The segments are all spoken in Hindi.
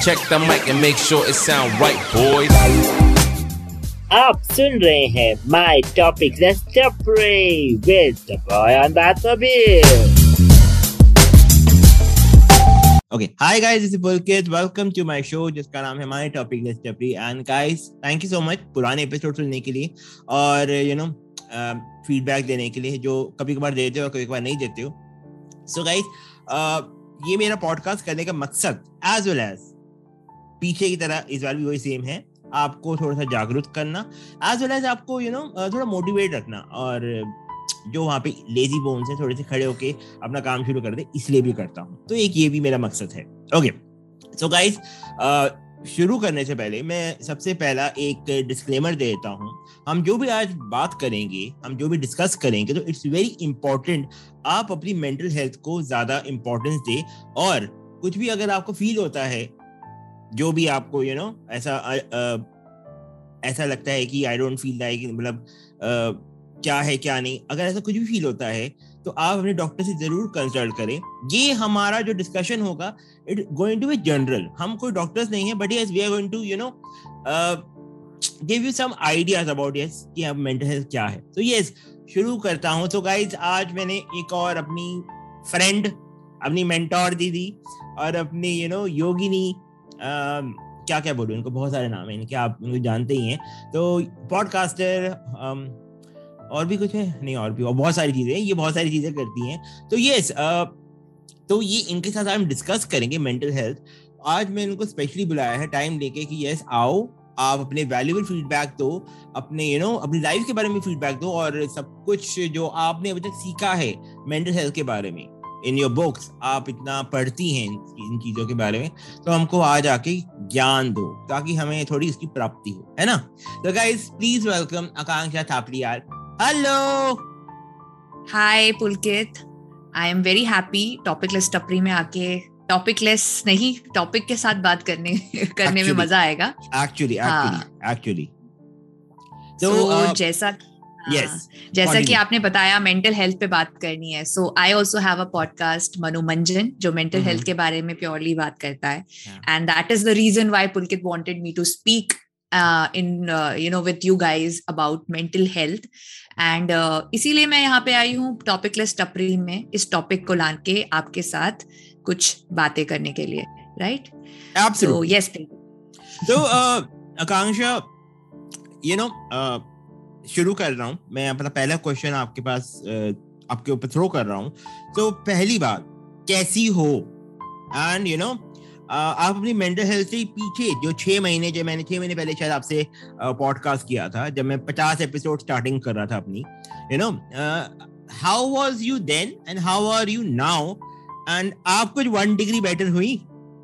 check the mic and make sure it sound right, boys. आप सुन रहे हैं My Topic Let's Pray with the boy on that bill. Okay, hi guys, this is Pulkit. Welcome to my show जिसका नाम है My Topic Let's Pray. And guys, thank you so much पुराने एपिसोड सुनने के लिए और फीडबैक देने के लिए जो कभी कभार देते हो और कभी कभार नहीं देते हो. So guys, ये मेरा पॉडकास्ट करने का मकसद एज वेल एज पीछे की तरह इस बार भी वही सेम है, आपको थोड़ा सा जागरूक करना एज वेल एज आपको थोड़ा मोटिवेट रखना और जो वहाँ पे लेजी बोन्स हैं थोड़े से खड़े होके अपना काम शुरू कर दे, इसलिए भी करता हूँ. तो एक ये भी मेरा मकसद है. ओके, सो गाइस, शुरू करने से पहले मैं सबसे पहला एक डिस्क्लेमर दे देता हूँ. हम जो भी आज बात करेंगे, हम जो भी डिस्कस करेंगे, तो इट्स वेरी इंपॉर्टेंट आप अपनी मेंटल हेल्थ को ज्यादा इंपॉर्टेंस दे. और कुछ भी अगर आपको फील होता है, जो भी आपको ऐसा लगता है कि आई डोंट फील लाइक, मतलब क्या है क्या नहीं, अगर ऐसा कुछ भी फील होता है तो आप अपने डॉक्टर से जरूर कंसल्ट करें. ये हमारा जो डिस्कशन होगा it going to be general. हम कोई डॉक्टर्स नहीं है, but yes we are going to give you some ideas about yes कि अब मेंटल हेल्थ क्या है. तो यस, शुरू करता हूं. तो गाइज, आज मैंने एक और अपनी फ्रेंड, अपनी मेंटोर दीदी और अपनी योगिनी, क्या क्या बोलूं, इनको बहुत सारे नाम है इनके, आप उनको जानते ही हैं. तो पॉडकास्टर और भी कुछ है नहीं, और भी और बहुत सारी चीजें, ये बहुत सारी चीजें करती हैं. तो यस, तो ये इनके साथ हम डिस्कस करेंगे मेंटल हेल्थ. आज मैं इनको स्पेशली बुलाया है टाइम लेके कि यस आओ, आप अपने वैल्यूएबल फीडबैक दो, अपने अपनी लाइफ के बारे में फीडबैक दो, और सब कुछ जो आपने अभी तक सीखा है मेंटल हेल्थ के बारे में इन योर बुक्स, आप इतना पढ़ती हैं इन चीजों के बारे में, तो हमको आज आके ज्ञान दो ताकि हमें थोड़ी इसकी प्राप्ति हो, है ना. तो guys, please welcome Akanksha Thapliyal. Hello. Hi Pulkit, I am very happy topicless Tapri में आके. टॉपिकलेस नहीं, टॉपिक के साथ बात करने में मजा आएगा एक्चुअली. तो जैसा कि आपने बताया मेंटल हेल्थ पे बात करनी है, so I also have a podcast Manomanjan जो मेंटल हेल्थ के बारे में प्योरली बात करता है. And that is the reason why Pulkit wanted me to speak with you guys about mental health. And इसीलिए मैं यहाँ पे आई हूँ टॉपिकलेस टपरी में, इस टॉपिक को लाके आपके साथ कुछ बातें करने के लिए, राइट? Absolutely. So, yes. तो आकांक्षा, शुरू कर रहा हूँ मैं अपना पहला क्वेश्चन आपके पास, आपके ऊपर थ्रो कर रहा हूँ. तो पहली बात, कैसी हो? एंड आप अपनी मेंटल हेल्थ से पीछे जो 6 महीने, जो मैंने 6 महीने पहले शायद आपसे पॉडकास्ट किया था, जब मैं 50 एपिसोड स्टार्टिंग कर रहा था अपनी, how was you then and how are you now? And आप कुछ 1 डिग्री बेटर हुई?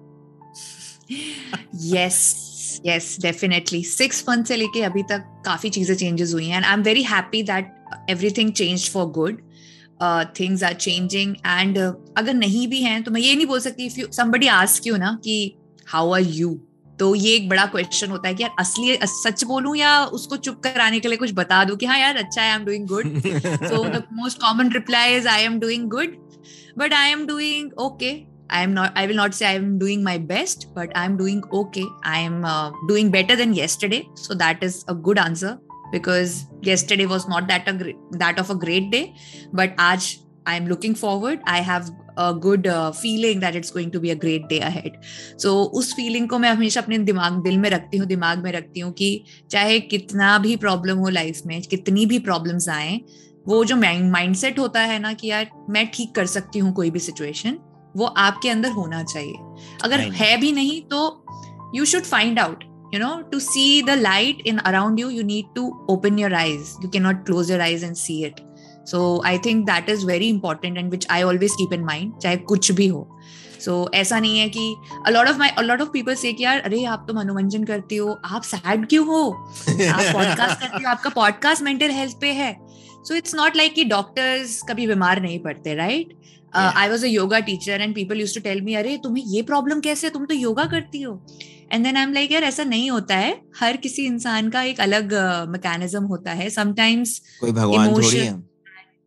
yes definitely. 6 month से लेके अभी तक काफी चीजें चेंजेस हुई हैं, and I am very happy that everything changed for good. Things are changing, and अगर नहीं भी हैं तो मैं ये नहीं बोल सकती. if somebody ask you ना कि how are you, तो ये एक बड़ा क्वेश्चन होता है कि यार असली सच बोलूं या उसको चुप कराने के लिए कुछ बता दूं कि हाँ यार अच्छा है, I am doing good. so the most common reply is I am doing good, but I am doing okay. I will not say I am doing my best, but I am doing okay. I am doing better than yesterday, so that is a good answer, because yesterday was not that of a great day, but aaj I am looking forward. I have a good feeling that it's going to be a great day ahead. So उस feeling को मैं हमेशा अपने दिल में रखती हूँ कि चाहे कितना भी प्रॉब्लम हो लाइफ में, कितनी भी प्रॉब्लम्स आए, वो जो माइंडसेट होता है ना कि यार मैं ठीक कर सकती हूँ कोई भी सिचुएशन, वो आपके अंदर होना चाहिए. अगर है भी नहीं तो you should find out. To see the light in around you, you need to open your eyes. You cannot close your eyes and see it. So I think that is very important, and which I always keep in mind, चाहे कुछ भी हो. So ऐसा नहीं है कि a lot of people say कि यार अरे आप तो मनोरंजन करती हो, आप सैड क्यों हो? आप पॉडकास्ट करती हो, आपका पॉडकास्ट मेंटल हेल्थ पे है. So it's not like कि डॉक्टर्स कभी बीमार नहीं पड़ते, right? I was a yoga teacher and people used to tell me, अरे तुम्हें ये प्रॉब्लम कैसे है, तुम तो योगा करती हो. And then I'm like, यार ऐसा नहीं होता है. हर किसी इंसान का एक अलग मैकेनिज्म होता है. Sometimes कोई भगवान थोड़ी है.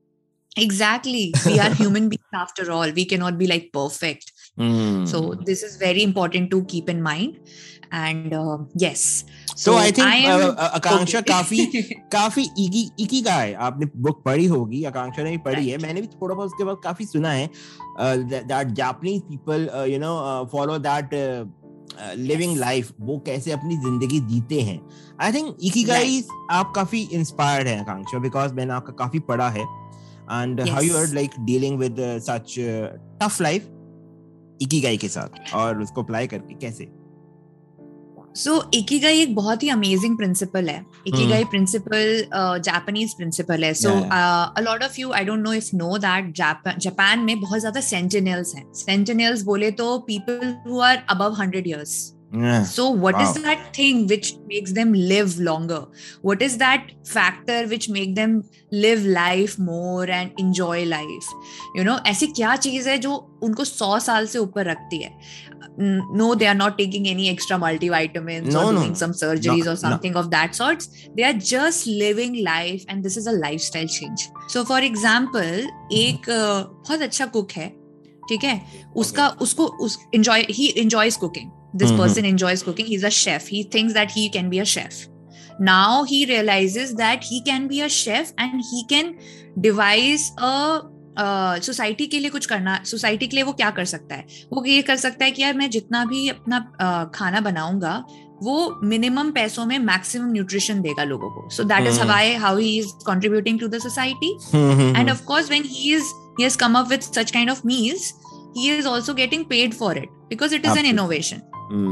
Exactly. We are human beings after all. We cannot be like perfect. So this is very important to keep in mind. And yes. So I think Akanksha Okay. काफी इकिगाई आपने बुक पढ़ी होगी, आकांक्षा ने भी पढ़ी है, मैंने भी थोड़ा बहुत उसके बाद काफी सुना है that Japanese people follow that living life, वो कैसे अपनी जिंदगी जीते हैं. I think इकिगाई आप काफी इंस्पायर्ड हैं आकांक्षा, because मैंने आपका काफी पढ़ा है, and how you are like dealing with such tough life ikigai के साथ और उसको अप्लाई करके कैसे. So इकिगाई एक बहुत ही अमेजिंग प्रिंसिपल है. इकिगाई प्रिंसिपल जापानीज प्रिंसिपल है. So a lot of you, I don't know if know that Japan में बहुत ज्यादा सेंटिनल्स हैं. सेंटिनल्स बोले तो people who are above 100 years. Yeah. So what is that thing which makes them live longer? What is that factor which make them live life more and enjoy life? You know, ऐसी क्या चीज है जो उनको 100 साल से ऊपर रखती है? No, they are not taking any extra multivitamins or doing some surgeries or something of that sorts. They are just living life, and this is a lifestyle change. So for example, एक बहुत अच्छा कुक है, ठीक है, he enjoys cooking. This person enjoys cooking. He's a chef. He thinks that he can be a chef. Now he realizes that he can be a chef and he can devise a society के लिए कुछ करना. सोसाइटी के लिए वो क्या कर सकता है? वो ये कर सकता है कि यार मैं जितना भी अपना खाना बनाऊंगा वो मिनिमम पैसों में मैक्सिमम न्यूट्रिशन देगा लोगों को. So that is how he is contributing to the society. And of course when he has come up with such kind of meals, he is also getting paid for it because it is an innovation.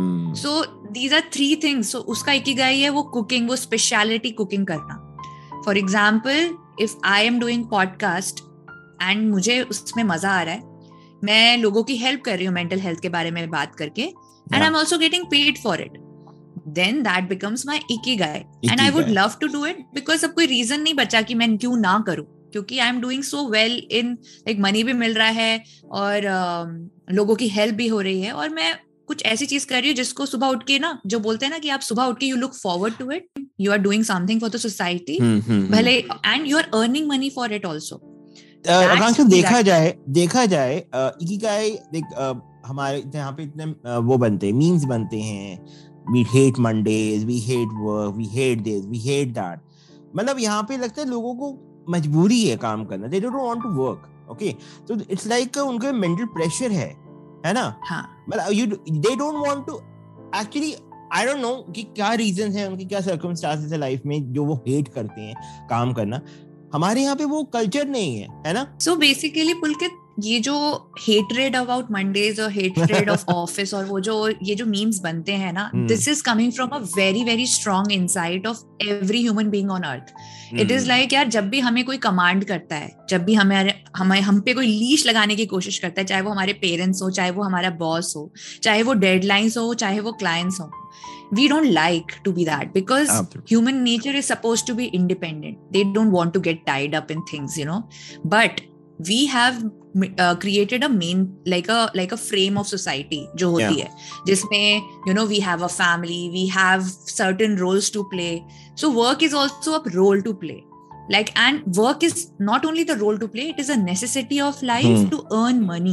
So these are 3 things. So उसका इकिगाई है वो कुकिंग, वो स्पेशलिटी कुकिंग करना. For example, if I am doing podcast and मुझे उसमें मजा आ रहा है, मैं लोगों की हेल्प कर रही हूँ मेंटल हेल्थ के बारे में बात करके, and I am also getting paid for it, then that becomes my ikigai. And I would love to do it because अब कोई reason नहीं बचा कि मैं क्यों ना करूँ, क्योंकि I am doing so well in like money भी मिल रहा है और लोगों की हेल्प भी हो रही है, और मैं कुछ ऐसी चीज कर रही हूँ जिसको सुबह उठ के ना, जो बोलते हैं ना कि आप सुबह उठ के you look forward to it, you are doing something for the society, भले, and you are earning money for it also. आकांक्षा देखा जाए इकिगाई हमारे यहाँ पे इतने वो बनते हैं, मीम्स बनते हैं, we hate Mondays, we hate work, we hate this, we hate that. मतलब यहाँ पे लगता है लोगों को मजबूरी है काम करना, they don't want to work, okay? So it's like उनका mental pressure है ना? हाँ. मतलब they don't want to actually, I don't know कि क्या reasons है उनकी, क्या circumstances है लाइफ में जो वो hate करते हैं काम करना. हमारे यहाँ पे वो कल्चर नहीं है ना? So basically पुलकित, ये जो hatred about Mondays और hatred of office और वो जो ये जो memes बनते हैं ना, this is coming from a very very strong insight of every human being on earth. It is like यार, जब भी हमें कोई कमांड करता है, जब भी हम पे कोई लीश लगाने की कोशिश करता है, चाहे वो हमारे पेरेंट्स हो, चाहे वो हमारा बॉस हो, चाहे वो डेडलाइंस हो, चाहे वो क्लाइंट्स हो, we don't like to be that because human nature is supposed to be independent. They don't want to get tied up in things, you know. But we have created a main like a frame of society जो होती है, जिसमें you know we have a family, we have certain roles to play. So work is also a role to play. Like, and work is not only the role to play, it is a necessity of life to earn money.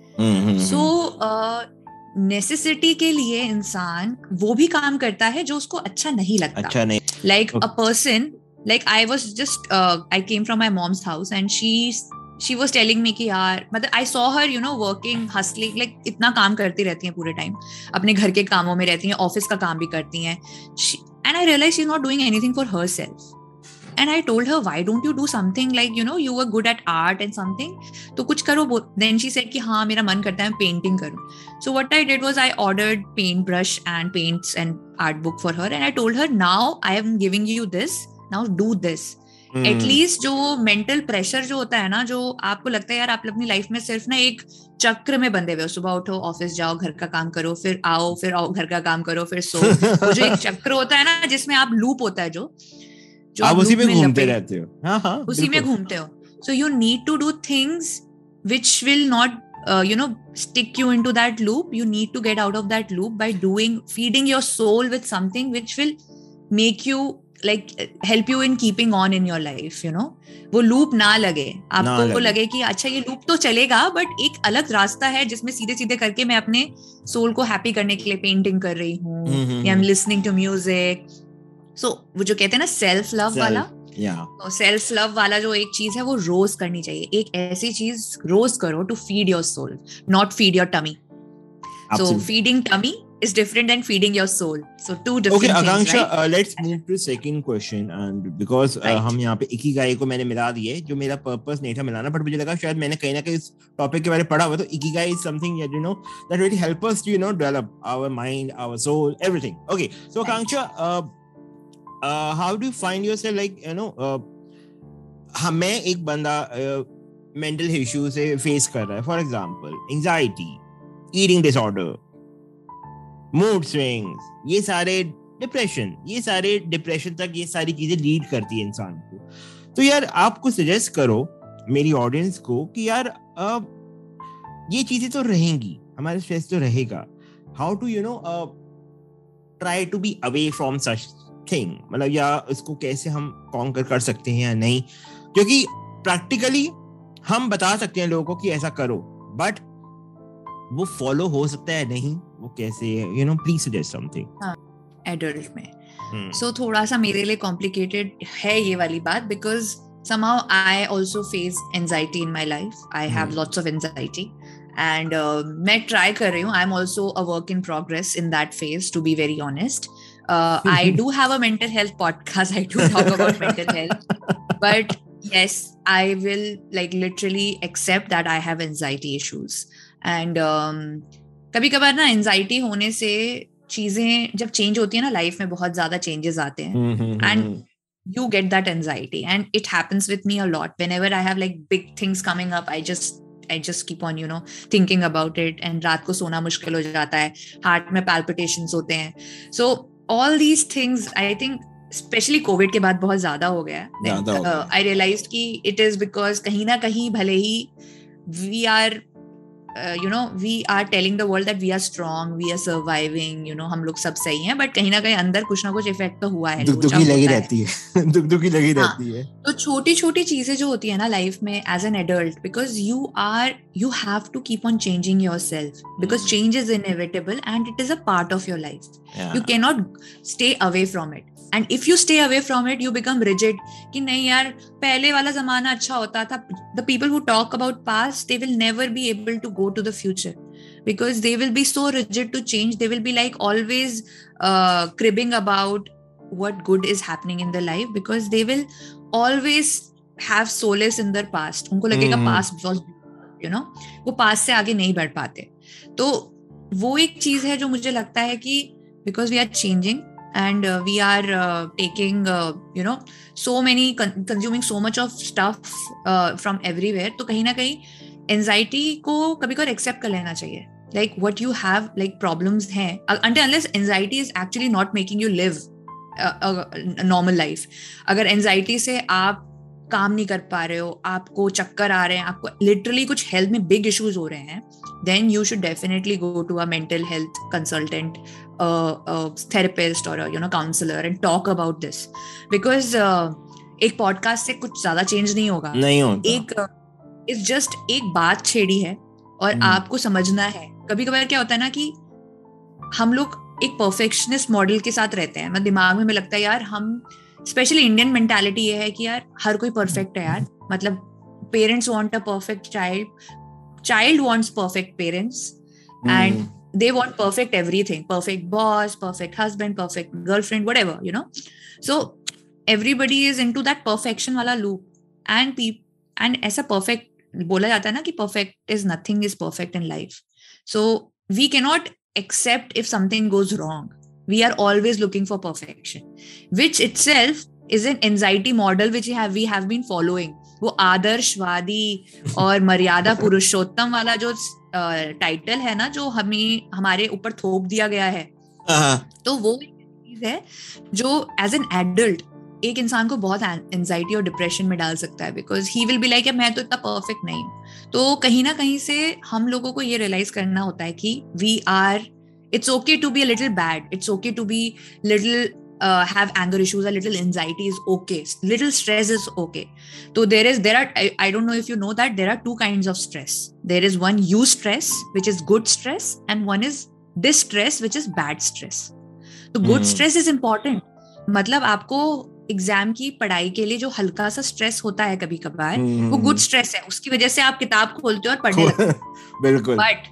So necessity के लिए इंसान वो भी काम करता है जो उसको अच्छा नहीं लगता. अच्छा नहीं. Like a person, like I was just I came from my mom's house and she was telling me कि यार, मतलब I saw her, you know, working, hustling, like इतना काम करती रहती हैं पूरे टाइम, अपने घर के कामों में रहती हैं, ऑफिस का काम भी करती हैं, and I realized she's not doing anything for herself. And I told her, why don't you do something like, you know, you were good at art and something, तो कुछ करो. Then she said कि हाँ, मेरा मन करता है मैं पेंटिंग करूँ. So what I did was I ordered paintbrush and paints and art book for her, and I told her, now I am giving you this, now do this. At least जो mental pressure जो होता है ना, जो आपको लगता है यार आप अपनी लाइफ में सिर्फ ना एक चक्र में बंधे हुए हो, सुबह उठो, ऑफिस जाओ, घर का काम करो, फिर आओ, घर का काम करो, फिर सो, वो जो एक चक्र होता है ना, जिसमें आप लूप होता है जो आप उसी में घूमते रहते हो. हाँ, उसी में घूमते हो. So you need to do things which will not you know stick you into that loop. You need to get out of that loop by feeding your soul with something which will make you like help you in keeping on in your life, you know. वो लूप ना लगे आपको, लगे कि अच्छा ये लूप तो चलेगा बट एक अलग रास्ता है जिसमें सीधे सीधे करके मैं अपने सोल को हैप्पी करने के लिए पेंटिंग कर रही हूँ, या I am listening to music. So वो जो कहते हैं ना सेल्फ लव वाला, तो सेल्फ लव वाला जो एक चीज है वो रोज करनी चाहिए. एक ऐसी चीज रोज करो to feed your soul, not feed your tummy. So feeding tummy is different than feeding your soul. So two different things. Okay, Akanksha, right? Let's move to second question. And because हम यहाँ पे इकिगाई को मैंने मिला दिए, जो मेरा पर्पस नहीं था मिलाना, but मुझे लगा शायद मैंने कहीं ना कहीं इस टॉपिक के बारे में पढ़ा हुआ. तो ikigai is something that you know that really help us to develop our mind, our soul, everything. Okay, so Akanksha, how do you find yourself like मैं एक बंदा mental issue से face कर रहा है, for example, anxiety, eating disorder, mood swings, ये सारे डिप्रेशन तक ये सारी चीजें लीड करती है इंसान को. तो यार आप कुछ सजेस्ट करो मेरी ऑडियंस को कि यार ये चीजें तो रहेंगी, हमारे स्ट्रेस तो रहेगा. How to try to be away from such thing, मतलब या उसको कैसे हम कॉन्कर कर सकते हैं या नहीं, क्योंकि प्रैक्टिकली हम बता सकते हैं लोगों को कि ऐसा करो, बट वो फॉलो हो सकता है नहीं, वो कैसे, प्लीज सजेस्ट समथिंग. एडल्ट में सो थोड़ा सा मेरे लिए कॉम्प्लिकेटेड है ये वाली बात, because somehow I also face anxiety in my life. I have lots of anxiety and मैं try कर रही हूँ. I'm also a work in progress in that phase, to be very honest. I do have a mental health podcast. I do talk about mental health, but yes, I will like literally accept that I have anxiety issues. And कभी कभार ना एंजाइटी होने से चीजें जब चेंज होती है ना लाइफ में, बहुत ज्यादा चेंजेस आते हैं, and you get that anxiety, and it happens with me a lot. Whenever I have like big things coming up, I just keep on thinking about it, and रात को सोना मुश्किल हो जाता है, हार्ट में palpitations होते हैं. So all these things I think especially COVID के बाद बहुत ज्यादा हो गया है. I realized कि it is because कहीं ना कहीं भले ही we are we are telling the world that we are strong, we are surviving, हम लोग सब सही हैं, बट कहीं ना कहीं अंदर कुछ ना कुछ इफेक्ट तो हुआ है, दुखी लगी रहती है. तो छोटी छोटी चीजें जो होती है ना लाइफ में as an adult, because you have to keep on changing yourself, because change is inevitable and it is a part of your life. You cannot stay away from it. And if you stay away from it, you become rigid कि नहीं यार पहले वाला जमाना अच्छा होता था. The people who talk about past, they will never be able to go to the future, because they will be so rigid to change. They will be like always cribbing about what good is happening in their life, because they will always have solace in their past. उनको लगेगा past was, वो past से आगे नहीं बढ़ पाते. तो वो एक चीज है जो मुझे लगता है कि because we are changing and we are taking so many consuming so much of stuff from everywhere, तो कहीं ना कहीं anxiety को कभी कभी accept कर लेना चाहिए. Like what you have like problems हैं, unless anxiety is actually not making you live a normal life. अगर anxiety से आप काम नहीं कर पा रहे हो, आपको चक्कर आ रहे हैं, आपको literally कुछ health में big issues हो रहे हैं, then you should definitely go to a mental health consultant, a therapist or a counselor and talk about this, because एक podcast से कुछ ज्यादा change नहीं होगा. It's just एक बात छेड़ी है और आपको समझना है. कभी कभार क्या होता है ना कि हम लोग एक परफेक्शनिस्ट मॉडल के साथ रहते हैं. मतलब दिमाग में लगता है यार हम, स्पेशली इंडियन मेंटालिटी ये है कि यार हर कोई परफेक्ट है यार. मतलब parents want a perfect child wants perfect parents, and they want perfect everything, perfect boss, perfect husband, perfect girlfriend, whatever, so everybody is into that perfection wala loop, and ऐसा perfect बोला जाता है ना कि perfect is nothing is perfect in life. So we cannot accept if something goes wrong. We are always looking for perfection, which itself is an anxiety model which we have been following. वो आदर्शवादी और मर्यादा पुरुषोत्तम वाला जो टाइटल है ना, जो हमें हमारे ऊपर थोप दिया गया है, तो वो एक चीज है जो एज एन एडल्ट एक इंसान को बहुत एंजाइटी और डिप्रेशन में डाल सकता है, because he will be like मैं तो इतना परफेक्ट नहीं हूँ. तो कहीं ना कहीं से हम लोगों को ये रियलाइज करना होता है कि it's okay to be a little bad, it's okay to be little have anger issues, a little anxiety is okay, little stress is okay. So there are I don't know if you know that there are two kinds of stress. There is one eustress, which is good stress, and one is distress, which is bad stress. तो good stress is important. मतलब आपको एग्जाम की पढ़ाई के लिए जो हल्का सा स्ट्रेस होता है कभी कभार, वो गुड स्ट्रेस है, उसकी वजह से आप किताब खोलते हो और पढ़ने लगते हो. बिल्कुल. बट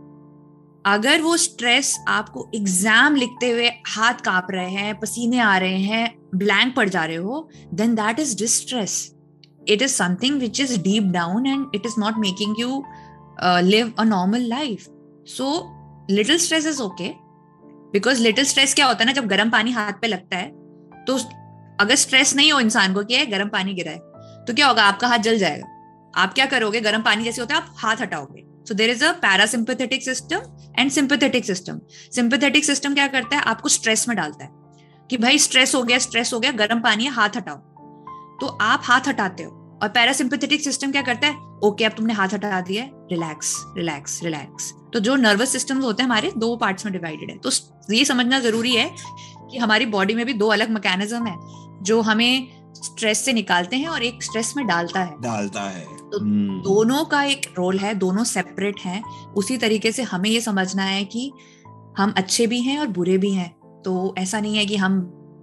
अगर वो स्ट्रेस आपको एग्जाम लिखते हुए हाथ कांप रहे हैं, पसीने आ रहे हैं, ब्लैंक पड़ जा रहे हो, then that is distress. It is something which is deep down and it is not making you live a normal life. So little stress is okay, because little stress क्या होता है ना, जब गर्म पानी हाथ पे लगता है तो अगर स्ट्रेस नहीं हो इंसान को, क्या है, गर्म पानी गिरा है तो क्या होगा, आपका हाथ जल जाएगा. आप क्या करोगे, गर्म पानी जैसे होता है आप हाथ हटाओगे. So there is a parasympathetic system and sympathetic system. Sympathetic system क्या करता है, आपको स्ट्रेस में डालता है कि भाई स्ट्रेस हो गया, गर्म पानी है, हाथ हटाओ. तो आप हाथ हटाते हो. और पैरासिम्पैथेटिक सिस्टम क्या करता है, ओके अब तुमने हाथ हटा दिया, रिलैक्स रिलैक्स रिलैक्स. तो जो नर्वस सिस्टम्स होते हैं हमारे, दो पार्ट्स में डिवाइडेड है. तो ये समझना जरूरी है कि हमारी बॉडी में भी दो अलग मैकेनिज्म है जो हमें स्ट्रेस से निकालते हैं और एक स्ट्रेस में डालता है. तो दोनों का एक रोल है, दोनों सेपरेट हैं. उसी तरीके से हमें ये समझना है कि हम अच्छे भी हैं और बुरे भी हैं. तो ऐसा नहीं है कि हम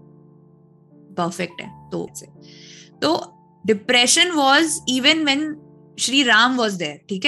परफेक्ट हैं. तो depression was even when Shri Ram was there. ठीक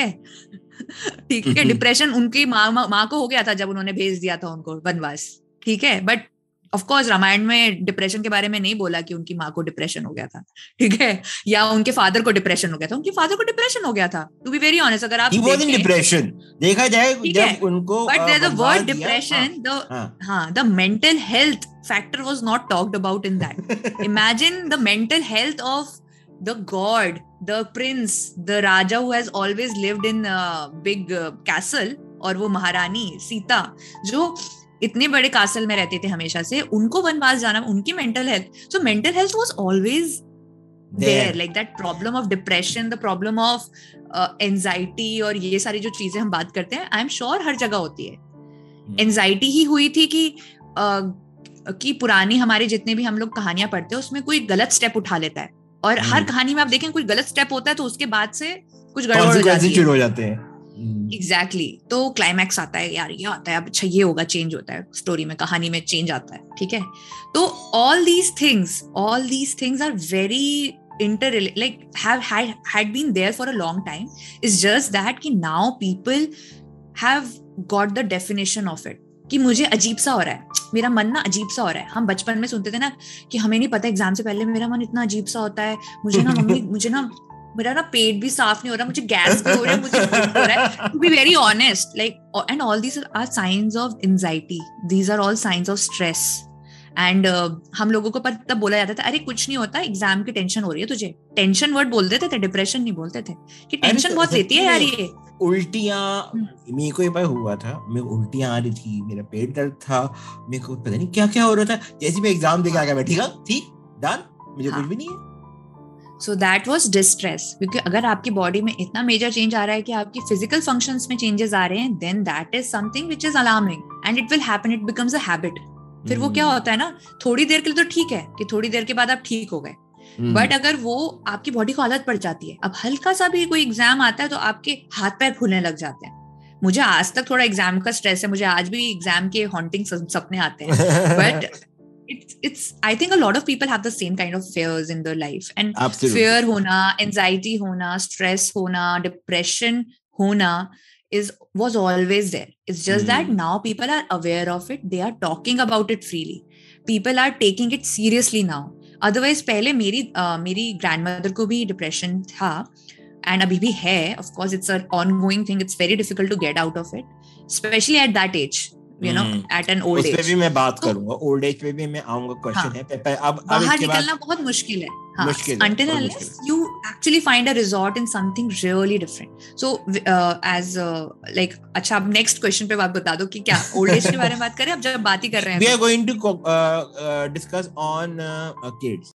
है. डिप्रेशन उनकी माँ को हो गया था जब उन्होंने भेज दिया था उनको वनवास. ठीक है. बट ऑफ कोर्स रामायण में डिप्रेशन के बारे में नहीं बोला कि उनकी माँ को डिप्रेशन हो गया था. ठीक है. या उनके फादर को डिप्रेशन हो गया था. उनके फादर को डिप्रेशन हो गया था. टू बी वेरी ऑनेस्ट, अगर आप डिप्रेशन देखा जाए जब उनको, but there is a word depression, the mental health factor was not talked about in that. Imagine the mental health of the god, the prince, the raja who has always lived in a big castle, और वो महारानी सीता जो इतने बड़े कासल में रहते थे हमेशा से, उनको वनवास जाना, उनकी mental health. So mental health was always there, like that problem of depression, the problem of anxiety, और ये सारी जो चीजें हम बात करते हैं, आई एम श्योर हर जगह होती है. एंजाइटी ही हुई थी कि पुरानी हमारे जितने भी हम लोग कहानियां पढ़ते हैं उसमें कोई गलत स्टेप उठा लेता है, और हर कहानी में आप देखें कोई गलत स्टेप होता है तो उसके बाद से कुछ गड़बड़ हो जाती है. एग्जैक्टली. तो क्लाइमैक्स आता है, यार ये आता है, अब अच्छा ये होगा, चेंज होता है स्टोरी में, कहानी में चेंज आता है. ठीक है. तो all these things are very interrelated, like had been there for a long time. It's just that कि now people have got the definition of it, कि मुझे अजीब सा हो रहा है, मेरा मन ना अजीब सा हो रहा है. हम बचपन में सुनते थे ना कि हमें नहीं पता एग्जाम से पहले मेरा मन इतना अजीब सा होता है, मुझे ना मम्मी मेरा ना पेट भी साफ नहीं हो रहा, मुझे गैस भी हो रहा है, मुझे हो रहा है. To be very honest, like, and all these are signs of anxiety. These are all signs of stress. And हम लोगों को तब बोला जाता था, अरे कुछ नहीं होता, एग्जाम की टेंशन हो रही है तुझे. टेंशन वर्ड बोल देते थे, डिप्रेशन नहीं बोलते थे, कि टेंशन बहुत लेती है यार ये. उल्टियां मेरे को एक बार हुआ था, मेरे को उल्टियां आ रही थी, मेरा पेट दर्द था, मेरे को पता नहीं क्या क्या हो रहा था. जैसे मैं एग्जाम देके आ गया, मैं ठीक डन, मुझे कुछ भी नहीं है. So that was distress. क्योंकि अगर आपकी बॉडी में इतना मेजर चेंज आ रहा है कि आपकी फिजिकल फंक्शंस में चेंजेस आ रहे हैं, then that is something which is alarming and it will happen. It becomes a habit. फिर वो क्या होता है ना, थोड़ी देर के लिए तो ठीक है कि थोड़ी देर के बाद आप ठीक हो गए, बट अगर वो आपकी बॉडी को आदत पड़ जाती है, अब हल्का सा भी कोई एग्जाम आता है तो आपके हाथ पैर फूलने लग जाते हैं. मुझे आज तक थोड़ा एग्जाम का स्ट्रेस है, मुझे आज भी एग्जाम के हॉन्टिंग सपने आते हैं, but it's I think a lot of people have the same kind of fears in their life, and Absolutely. Fear hona, anxiety hona, stress hona, depression hona was always there. It's just that now people are aware of it, they are talking about it freely, people are taking it seriously now. Otherwise पहले मेरी grandmother को भी depression था, and अभी भी है. Of course it's an ongoing thing, it's very difficult to get out of it, especially at that age. You know, at an old age. उस पे भी मैं बात करूंगा, old age पे भी मैं आऊंगा. क्वेश्चन है अब बाहर निकलना बहुत मुश्किल है. Until unless you actually find a resort in something really different. So as like, अच्छा अब next question पे बात बता दो कि क्या old age के बारे में बात करें. अब जब बात ही कर रहे हैं, we are going to discuss on kids.